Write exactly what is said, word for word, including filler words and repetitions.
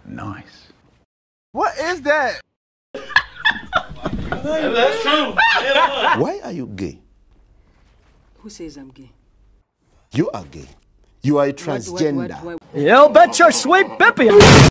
Nice. What is that? That's true. Why are you gay? Who says I'm gay? You are gay. You are a transgender. What, what, what, what? You bet your sweet bippy.